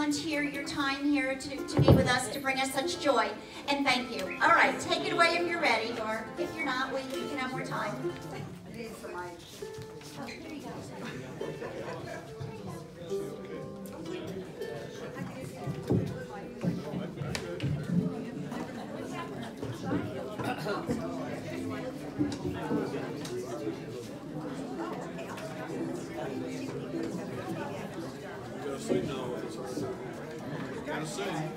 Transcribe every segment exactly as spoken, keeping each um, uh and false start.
volunteer your time here to, to be with us, to bring us such joy. And thank you. All right, take it away if you're ready, or if you're not, we you can have more time. Oh, here you go. Sing now. Gotta sing.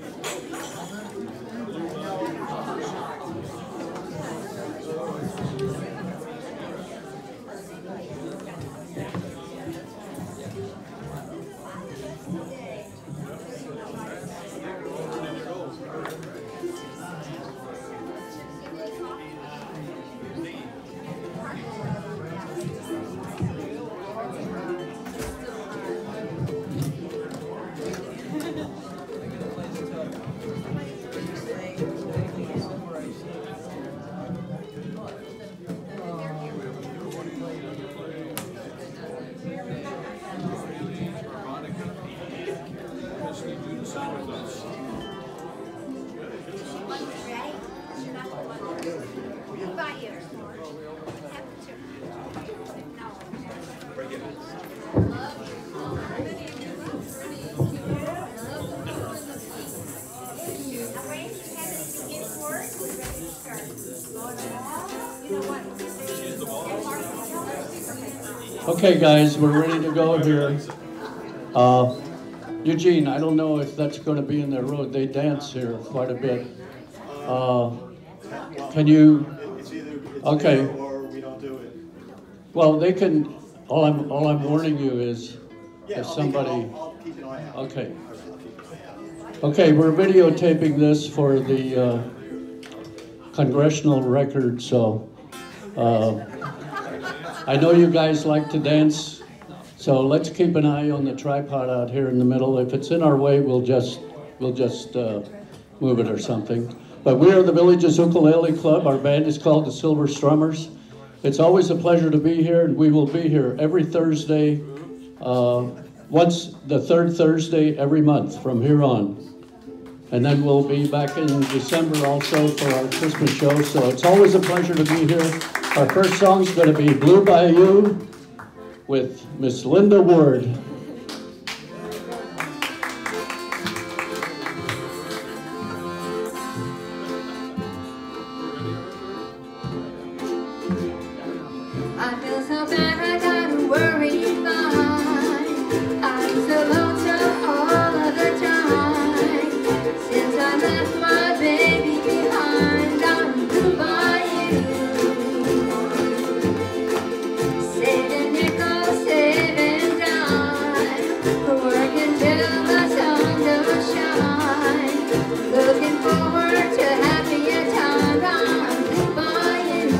Okay, guys, we're ready to go here. Uh, Eugene, I don't know if that's going to be in their road. They dance here quite a bit. Uh, can you? Okay. Or we don't do it. Well, they can. All I'm all I'm warning you is if somebody. I'll keep an eye out. Okay. Okay, we're videotaping this for the uh, congressional record, so. Uh, I know you guys like to dance, so let's keep an eye on the tripod out here in the middle. If it's in our way, we'll just we'll just uh, move it or something. But we are the Village's Ukulele Club. Our band is called the Silver Strummers. It's always a pleasure to be here, and we will be here every Thursday, uh, once the third Thursday every month from here on. And then we'll be back in December also for our Christmas show. So it's always a pleasure to be here. Our first song is going to be Blue Bayou with Miss Linda Ward. I feel so bad, I gotta worry mine. I'm so lonesome all of the time. Since I left my baby behind on Blue Bayou. Saving nickels, saving dime, working till the sun don't shine. Looking forward to happier times on Blue Bayou.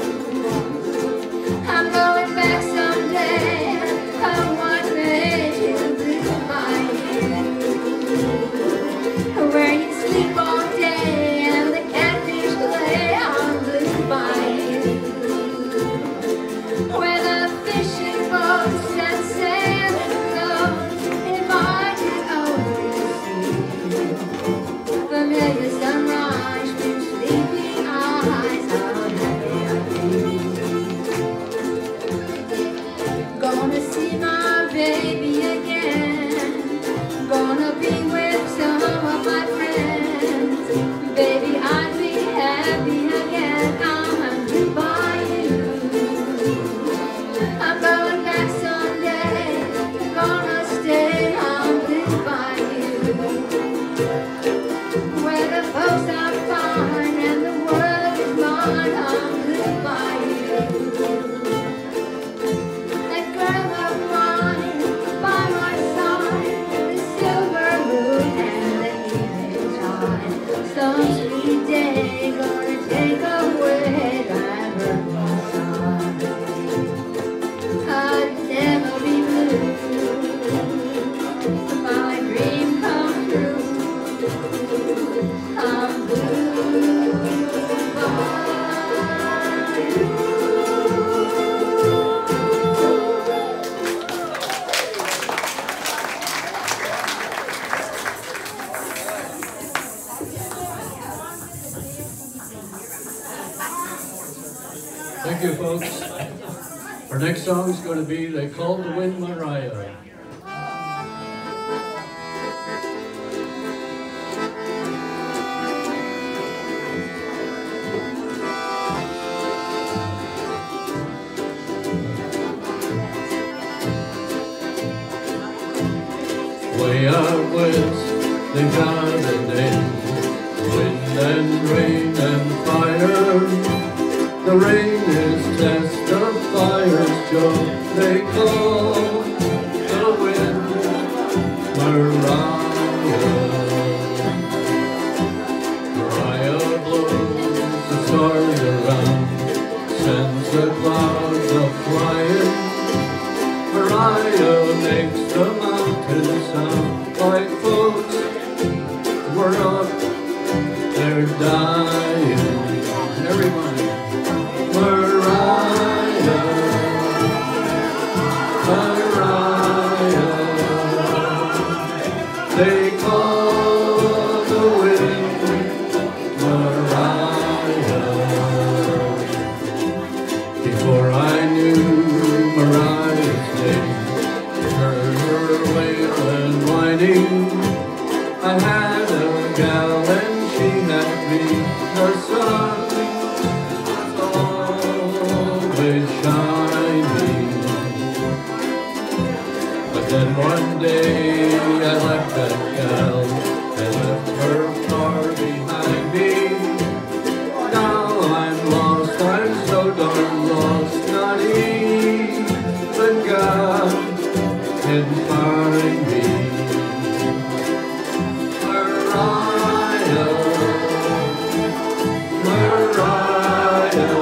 I'm going back someday. I want to Blue Bayou, where you sleep all day and the catfish play on Blue Bayou, where the fishing boats and sailing float invite you over the sea. Familiar sunrise through sleepy eyes on happy Gonna see my baby again. Gonna be with some of my friends. Baby, I'd be happy again on Blue Bayou. folks. Our next song is going to be They Called the Wind Mariah. Way out west, they got a name, wind and rain and fire. The rain is test, the fire's joy. They call the wind Mariah. Mariah blows the stars around, sends the clouds a-flying. Mariah makes the mountains sound like folks were up there dying. Everybody, Mariah, Mariah, they call the wind Mariah. Before I knew Mariah's name, heard her wail and whining. I had a gal and she had me. The sun was always shining. But then one day I left that gal and left her far behind me. Now I'm lost, I'm so darn lost, not even God can find me. Mariah, Mariah,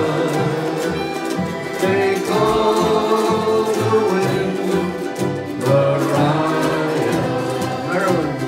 they call the wind Mariah. Maryland.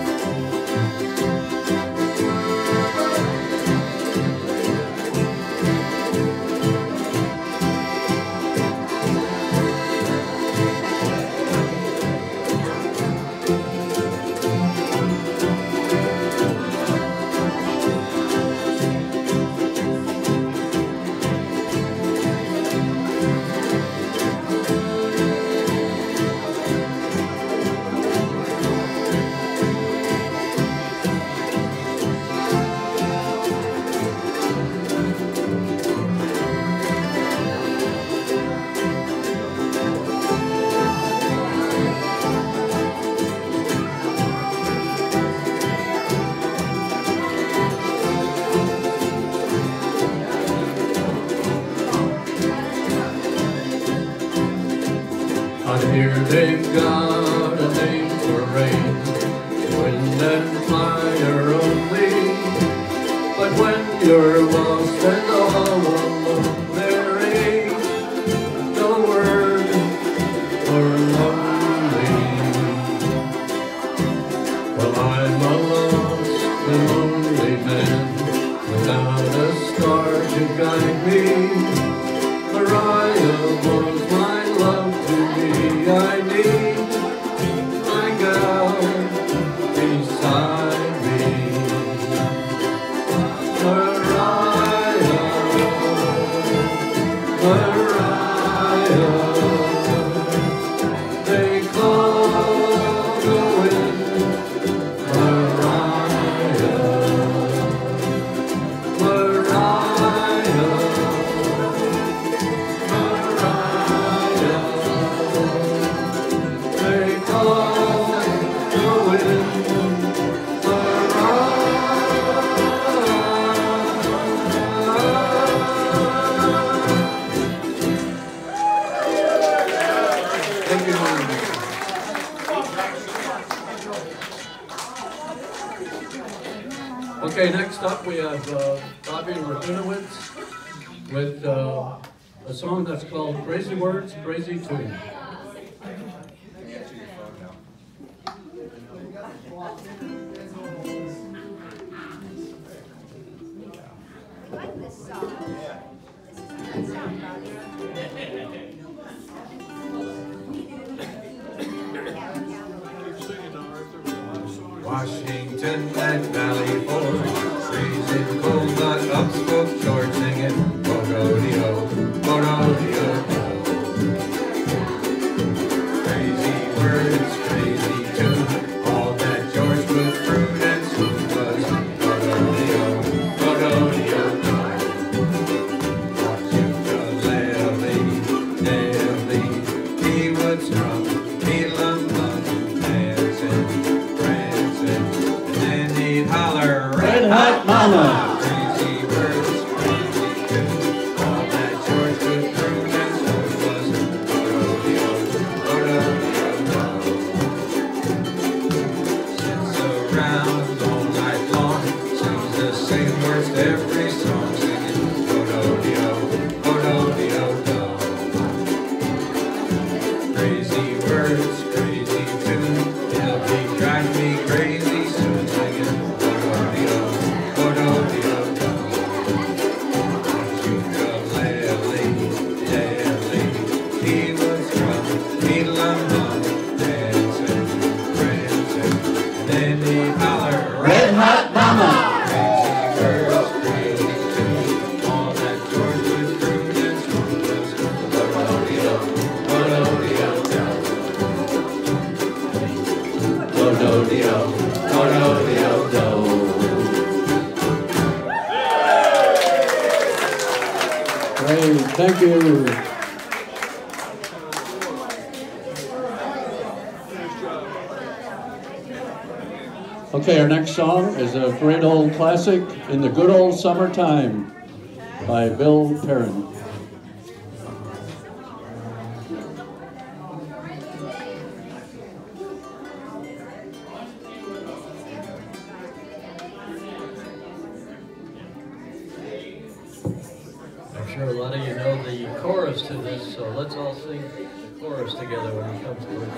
Out here they've got a name for rain, wind and fire only. But when you're lost and all alone, there ain't no word for lonely. Well, I'm a lost and lonely man, without a star to guide me. Mariah was my love to me. I need my gal beside me. Mariah, Mariah, they call the wind Mariah, Mariah. Okay, next up we have uh, Bobby Rabinowitz with uh, a song that's called Crazy Words, Crazy Tune. I like this song. This is a good song, Bobby. Washington and Valley Forge, freezing cold, not upspoke George singing, Bo-go-de-o, Okay, our next song is a great old classic, In the Good Old Summertime by Bill Perrin. I'm sure a lot of you know the chorus to this, so let's all sing the chorus together when we come to it.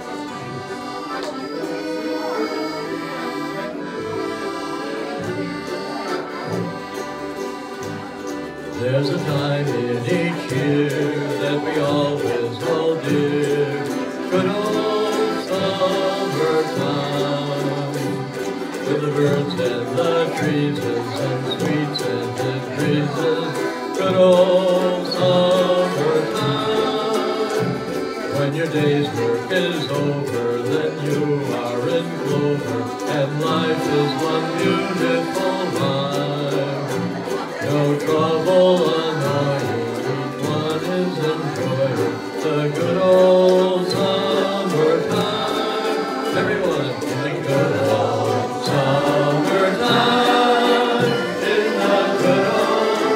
There's a time in each year that we always hold dear, good old summertime, with the birds and the trees and sweet scented breezes, good old summertime. When your day's work is over, then you are in clover, and life is one beautiful rhyme. No trouble annoying, each one is enjoying the good old summertime. Everyone in the good old summertime, in the good old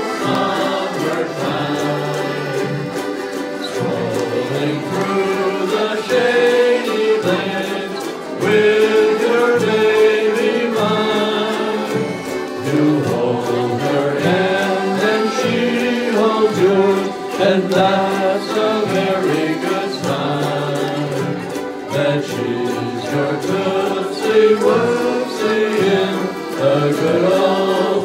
summertime. Strolling through the shady lanes with your baby mine, you hold her hand and she holds yours, and that's a very good sign that she's your tootsie wootsie in the good old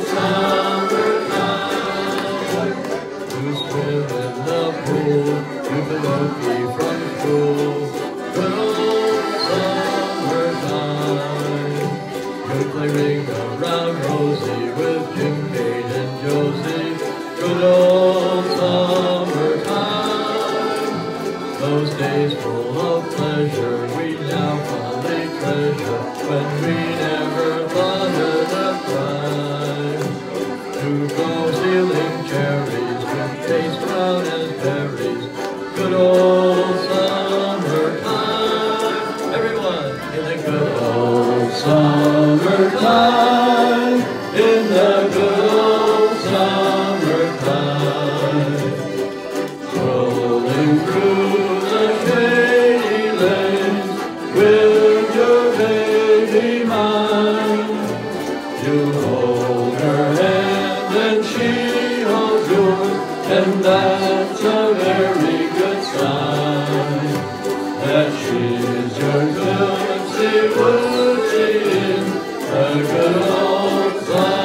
summertime. You swim in the pool, you Penelope from school, good old summertime. You play ring around Rosie with Jim, Kate, and Josie, good old summertime. Those days full of pleasure we now fondly treasure, when we never thought it a crime to go stealing cherries with taste brown as berries, good old summertime. Everyone in the good old summertime, in the good old summertime. Strolling through the shady lanes with your baby mine, you hold her hand and she holds yours, and that's a very good sign that she's your tootsie wootsie in the good old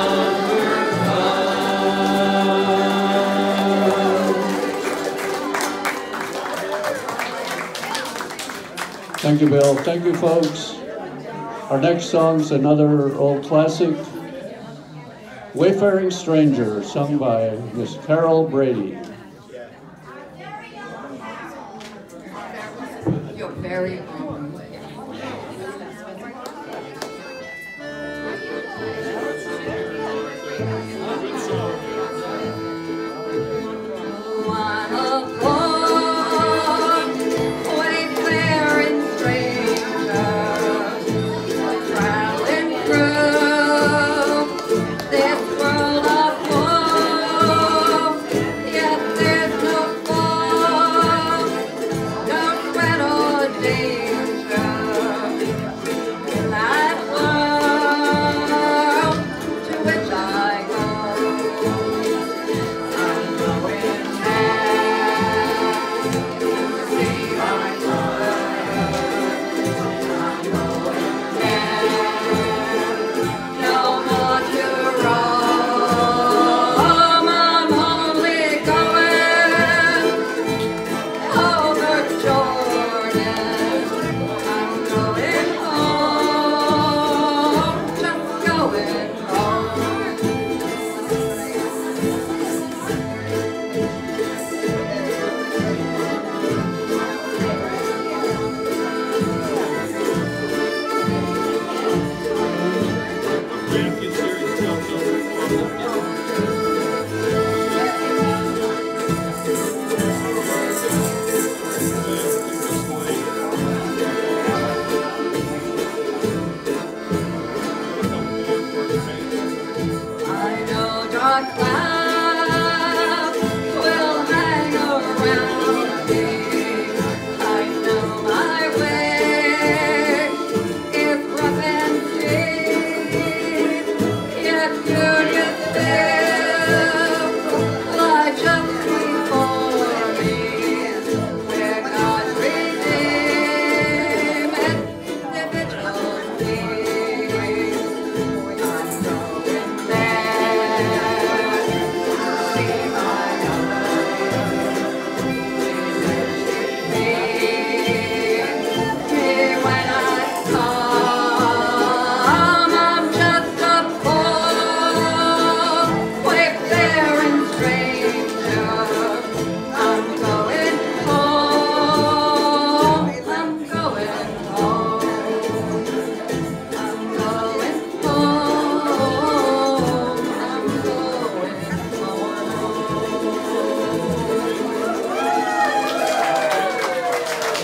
summertime. Thank you, Bill. Thank you, folks. Our next song's another old classic, Wayfaring Stranger, sung by Miss Carol Brady. Your very own. One of one wayfaring stranger, traveling through this world of woe. Yet there's no foe, no sweat or danger.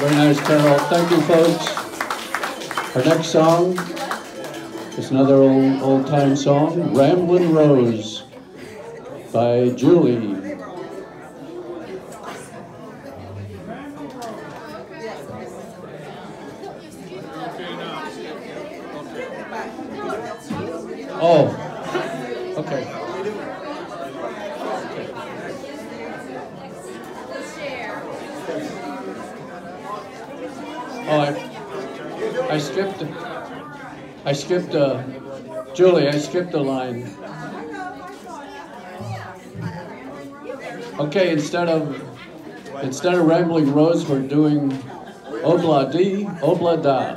Very nice, Carol. Thank you, folks. Our next song is another old old time song, "Ramblin' Rose" by Julie. Oh, okay. Oh, I, I skipped, I skipped, uh, Julie, I skipped a line. Okay, instead of, instead of Rambling Rose, we're doing Obla Di, Obla Da.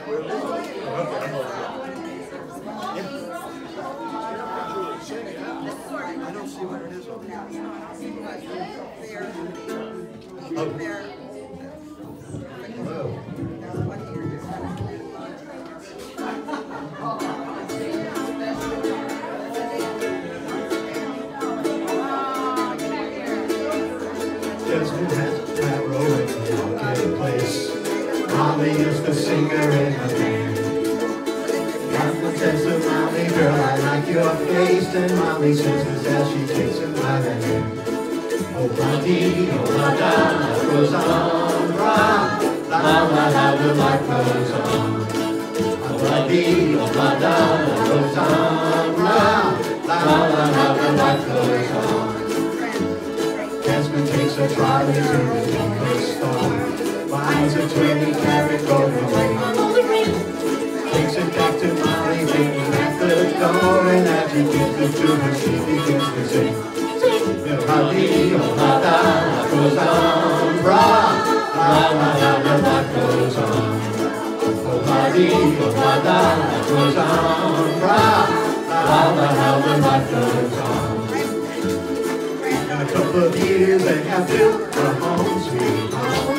Just who has a tarot in the marketplace. Mommy used to sing her in her band. Got the test of mommy, girl, I like your face. And mommy senses as she takes him by the hand. Oh, bloody, oh, la, da, life goes on, rah, la, la, la, the life goes on. Oh, bloody, oh, la, da, life goes on, rah, la, la, la, the life goes on. Desmond takes a trolley to the liquor store, buys a twenty carat gold ring, takes it back to Molly, waiting at the door, and as he gives it to her, she begins to sing. Bloody, oh, la, da, life goes on, rah, la, la, la, the life goes on. Oh, bloody, oh, la, da, life goes on, rah, la, la, la, the life goes on. In a couple of years they have built a home sweet home.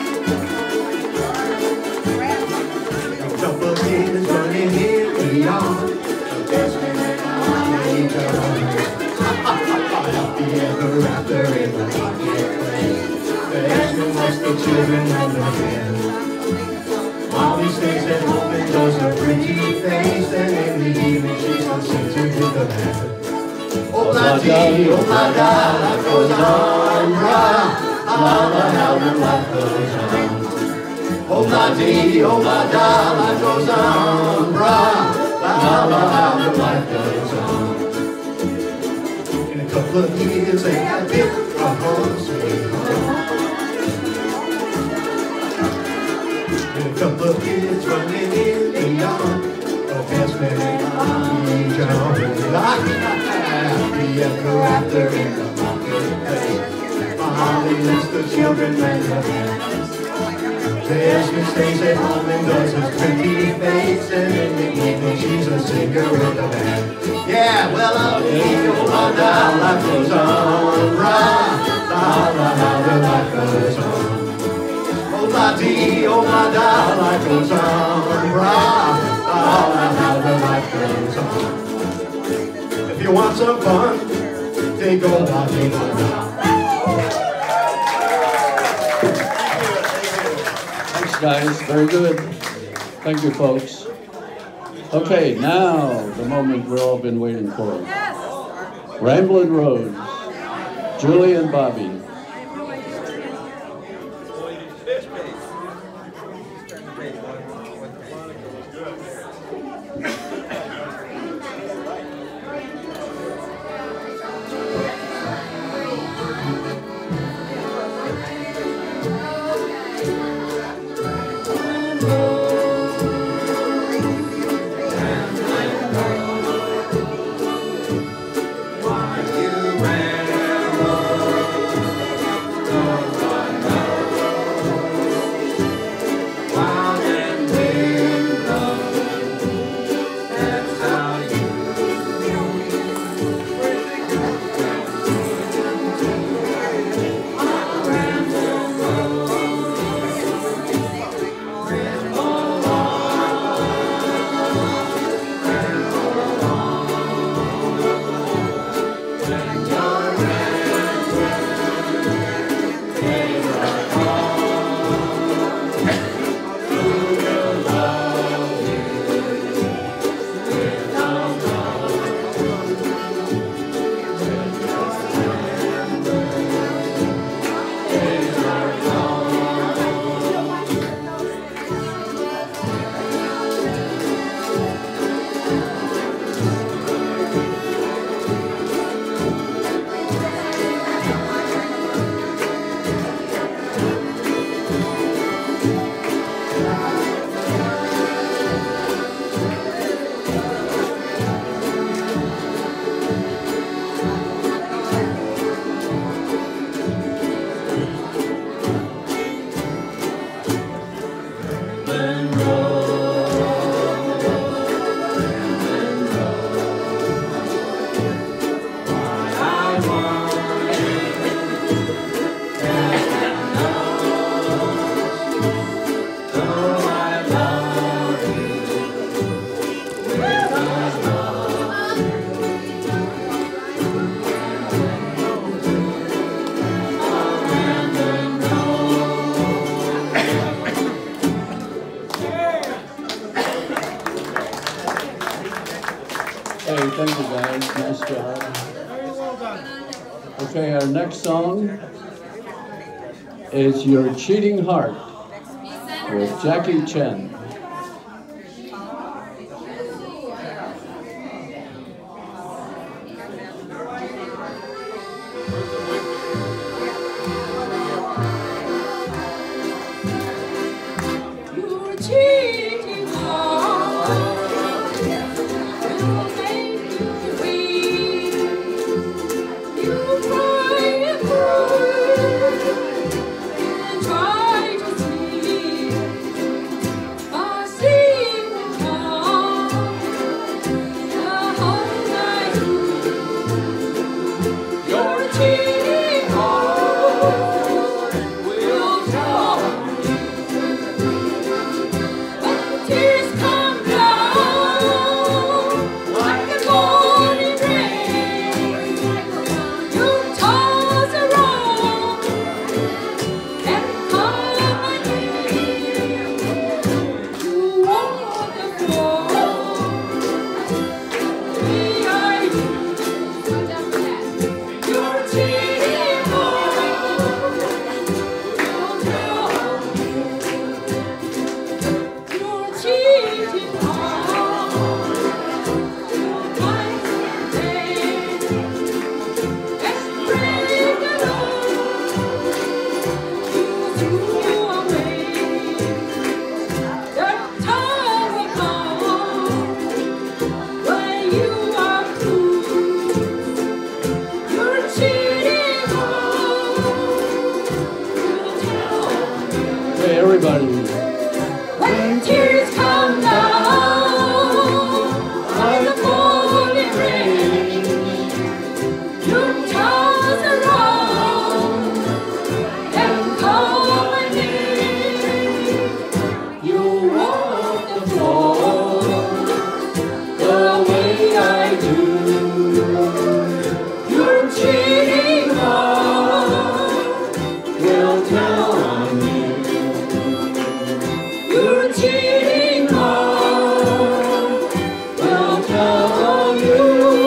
A couple of years running here beyond. The best man and I each other. Happy ever after in the marketplace. The ex-man wants the children and the men. Molly stays at home and does a pretty face, and in the evening she still sings it with the band. Oh, la, dee, oh, la, da, life goes on, rah, la, la, how the life goes on. Oh, la, dee, oh, la, da, life goes on, rah, la, la, how the life goes on. In a couple of years they have built a home sweet home. In a couple of years running in beyond, oh, best man and John, happy ever after in the marketplace. Molly lets the children and the men. Desmond stays at home and does his pretty face, and in the evening she's a singer with a band. Yeah, well, I'll be oh, la, da, life goes on, rah, la, la, la, the life goes on. Oh, la, dee, oh, la, da, life goes on, rah, la, la, la, the life goes on. If you want some fun, take a walk in the dark. Thanks, guys. Very good. Thank you, folks. Okay, now the moment we've all been waiting for. Ramblin' Rose, Julie and Bobby. thank you guys. Nice job. Very well done. Okay, our next song is Your Cheating Heart with Jackie Chen. Your cheating heart will make you weak. You cry and cry and try to sleep. I see the calm, the whole night through. Your cheating heart will tell. Tears come down like the morning rain. You toss around and come again. You walk the floor behind you. Your cheating heart will tell. Your cheating heart will find pain and break it all. You threw away. The time will come when you are through. Your cheating heart will tell. Hey, everybody. When tears come down like the falling rain, you toss around and come again. You walk the floor the way I do. Your cheating heart will tell on you. Your cheating heart will tell on you.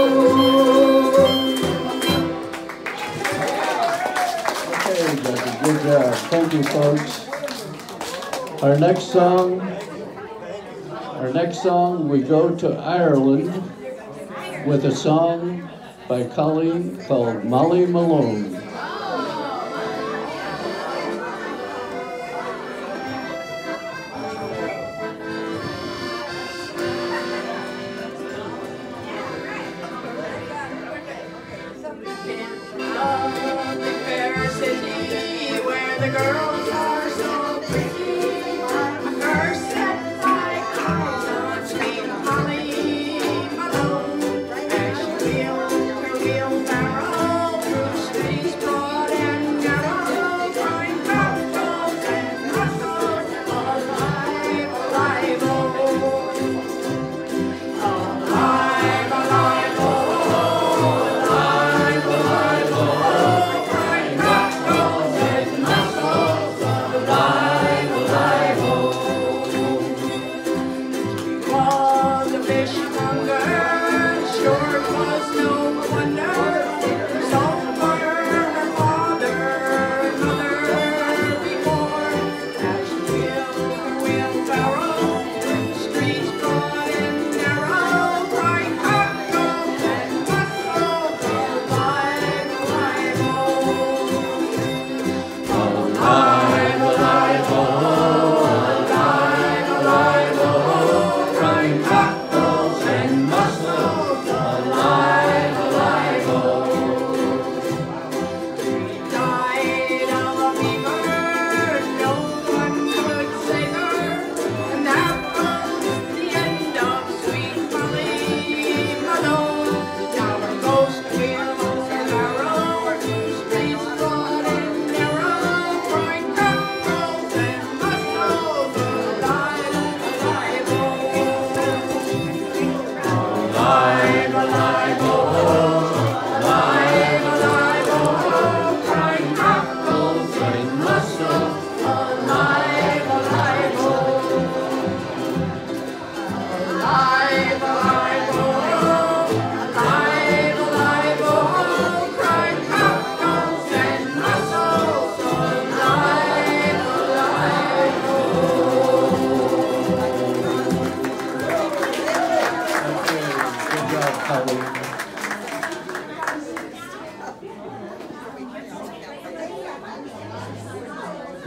Okay, Jackie, good job. Thank you, folks. Our next song, our next song, we go to Ireland with a song by Colleen called Molly Malone. The fair city where the girls are so pretty, a girl set my eyes on sweet Molly Malone. As she wheeled her wheelbarrow through streets broad and narrow, crying battles and muscles, alive, alive, oh. Alive, alive, oh. Alive, alive, oh. Crying battles and muscles, alive, alive.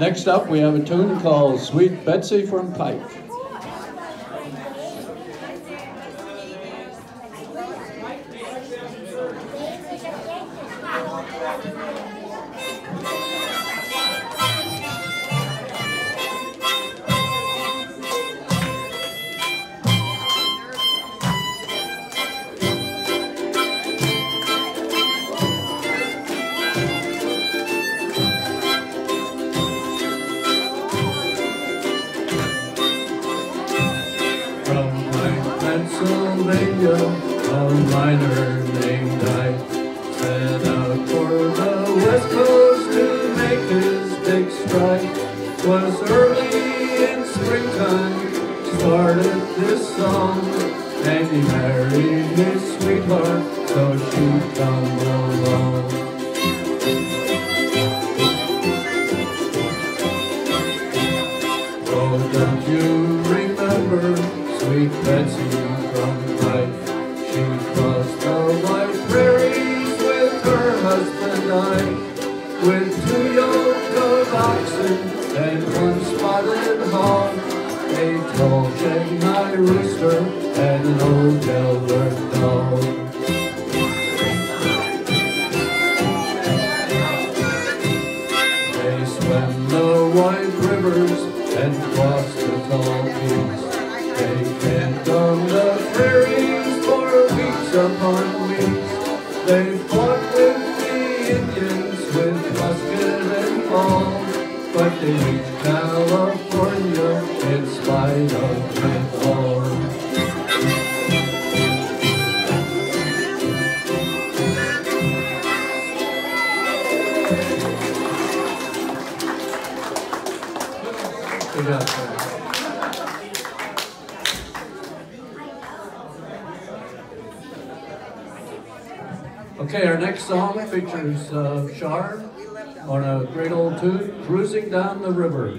Next up, we have a tune called Sweet Betsy from Pike. Pennsylvania, a miner named Ike set out for the West Coast to make his big strike. Was early in springtime, started this song, and he married his sweetheart, so she'd come along. Oh, don't you remember Sweet Betsy from Pike? She crossed the wide prairies with her husband Ike, with two yoke of oxen and one spotted hog, a tall Shanghai rooster and an old Delaware dog. They swam the wide rivers and crossed the tall peaks. They camped on the prairies for weeks upon weeks. They fought with the Indians with musket and ball, but they reached California in spite of it all. Good job, sir. Okay, our next song features uh, Shar on a great old tune, Cruising Down the River.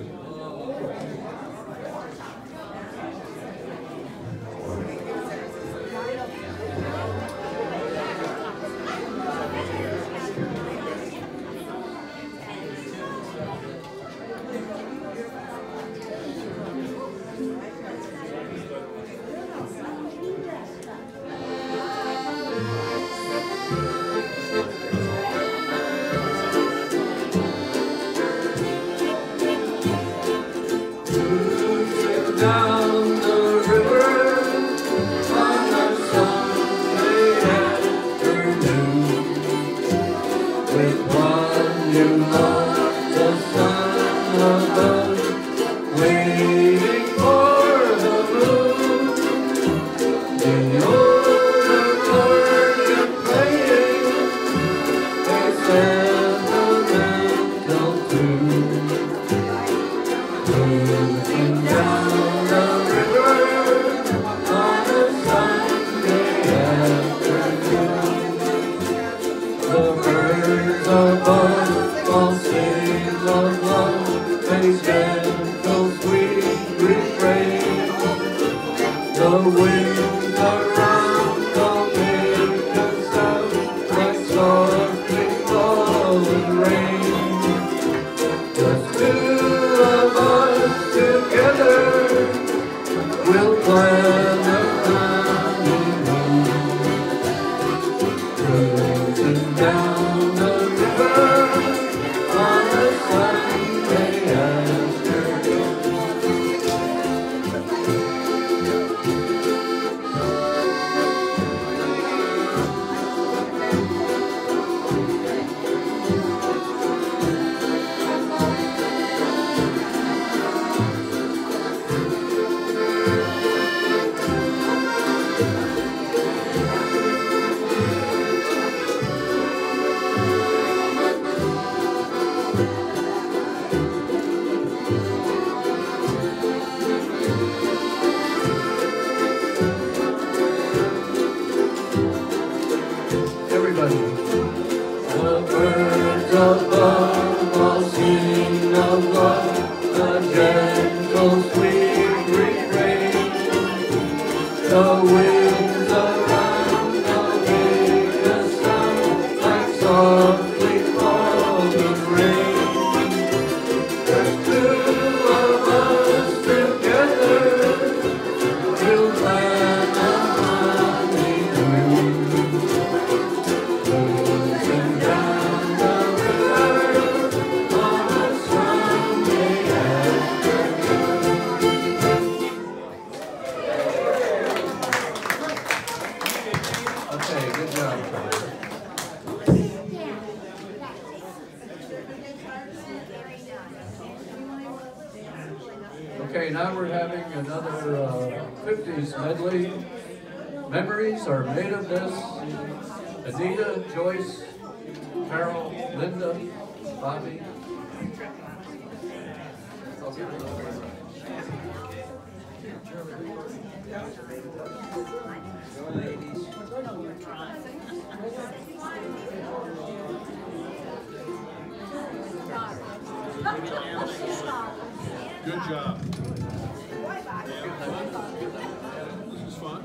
Down the river on a Sunday afternoon, with one you love, the sun above, waiting for the moon. The older children playing a sentimental tune, cruising down above, all sing of love, they gentle sweet refrain. The winds around don't make a sound like softly falling rain. Just two of us together will plan a honeymoon, cruising down the river on a Sunday afternoon. Everybody. The birds above all sing of love, a gentle sweet refrain. The winds around don't make a sound like softly falling rain. There's Okay, now we're having another uh, fifties medley. Memories are made of this. Anita, Joyce, Carol, Linda, Bobby. Good job. This is fun.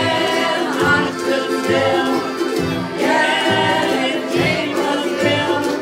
Yeah, his name was Bill.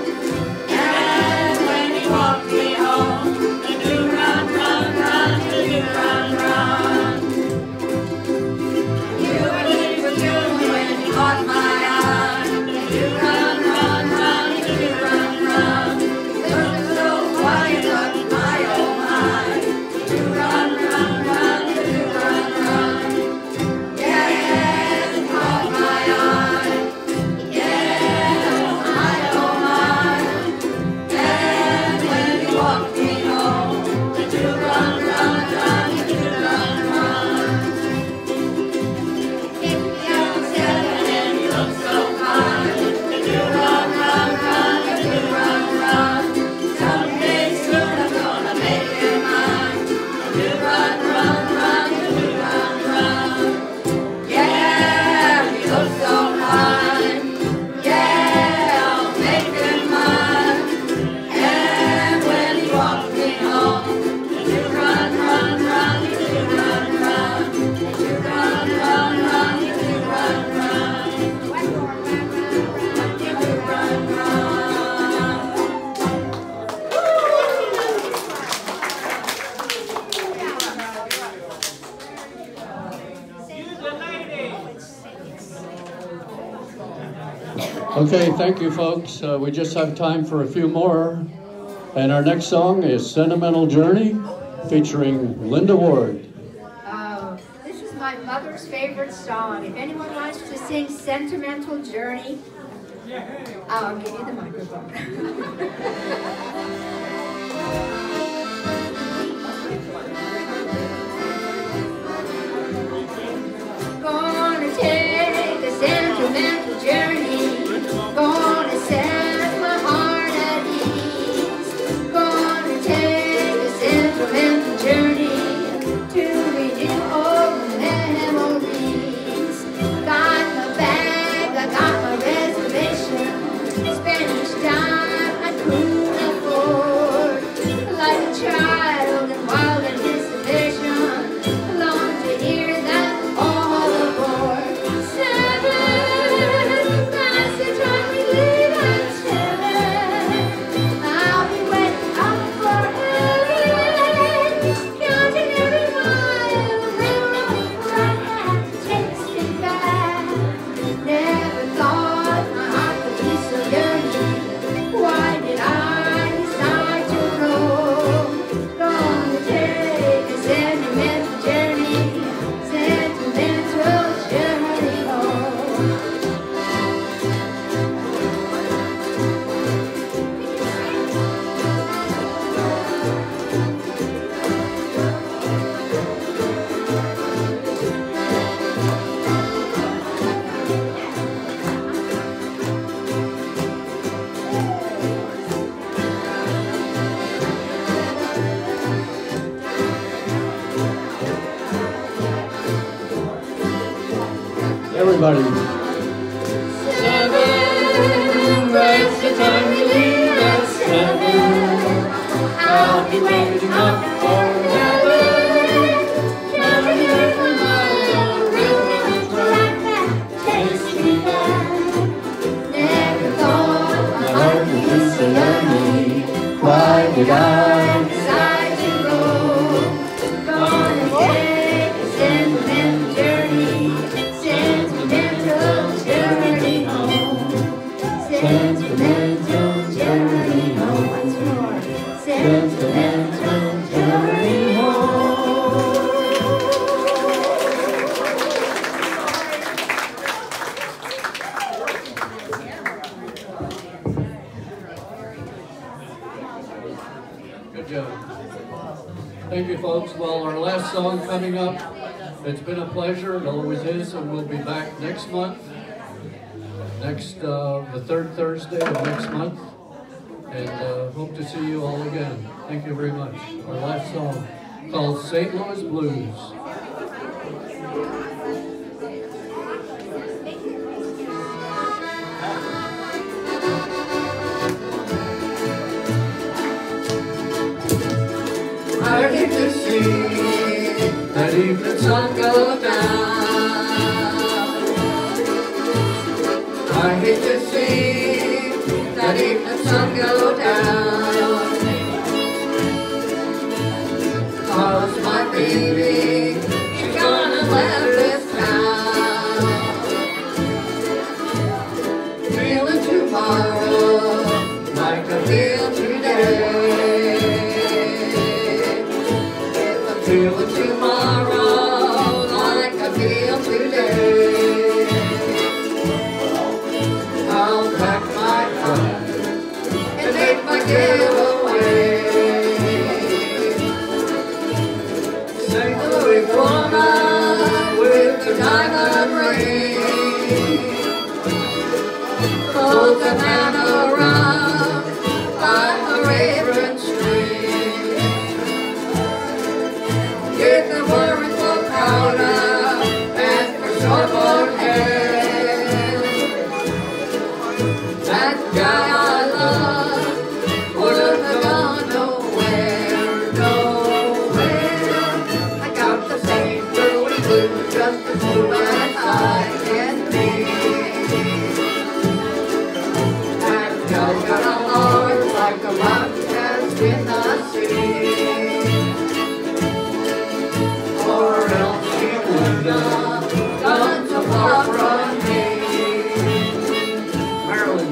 Okay, thank you, folks. Uh, we just have time for a few more. And our next song is Sentimental Journey, featuring Linda Ward. Uh, this is my mother's favorite song. If anyone wants to sing Sentimental Journey, I'll give you the microphone. Gonna take a sentimental journey, gonna set my heart at ease, gonna take a sentimental journey to renew old memories. Got my bag, I got my reservation, spend each time I could afford, like a child in wild anticipation, long to hear that all aboard. Seven, that's the time we leave at seven. I'll be waiting up for heaven, counting every mile, railroad ride that takes me back. Never thought my heart would be so yearning. Why did I decide to go? Gonna take a sentimental journey, sentimental journey home. Everybody. Seven, that's the time we leave at seven. I'll be waiting up for heaven, counting every mile, railroad track that takes me back. Never thought my heart would be so yearning. Why did I decide to go? Gonna take a sentimental journey, sentimental journey home. Sentimental journey home. Once more. Sentimental journey home. Good job. Thank you, folks. Well, our last song coming up. It's been a pleasure. It always is, and we'll be back next month. Next, uh, the third Thursday of next month. And uh, hope to see you all again. Thank you very much. Our last song called Saint Louis Blues. I hate to see that evening sun go down. I hate to see that evening sun go down. Cause my baby, she's gonna let this town. Feeling tomorrow like I feel today. Feeling tomorrow like I feel today. I'll pack my trunk and make my getaway. Saint Louis woman with the diamond ring, clothes a man around by her apron string. If the worries for powder and for short hair, that guy I love wouldn't have gone nowhere, nowhere. I got the Saint Louis blues just as blue as I can be. And God's got a heart like a rock in the sea. Or else she would not done so far from me. Marilyn.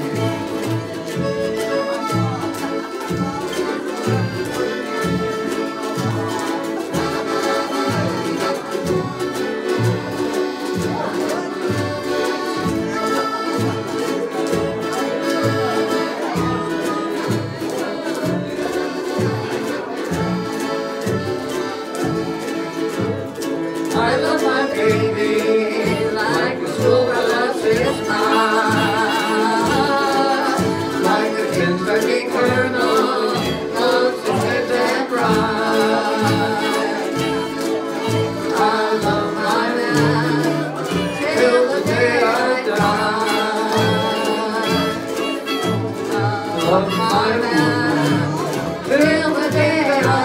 of my land till the day that I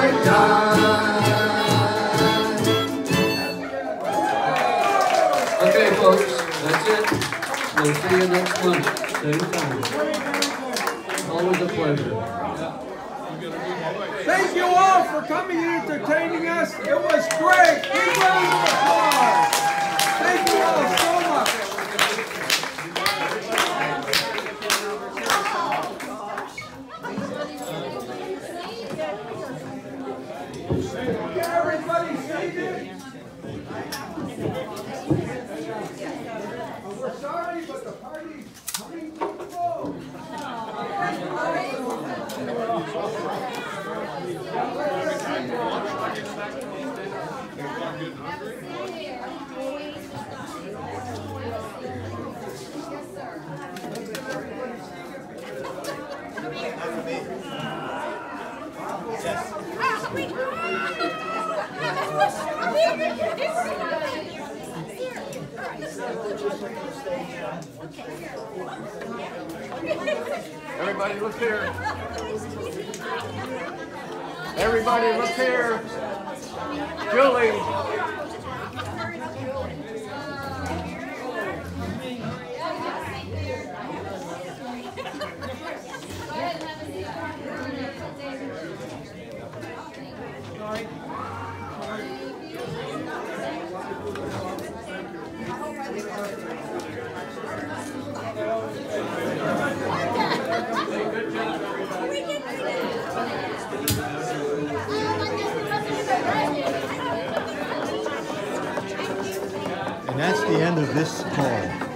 die. Okay, folks, that's it. We'll see you next month, same time. Always a pleasure. Thank you all for coming and entertaining us. It was great. Big round of applause. Thank you all so much. Everybody seated. We're sorry, but the party's coming to a close. Everybody look here. Everybody look here. Julie. And that's the end of this call.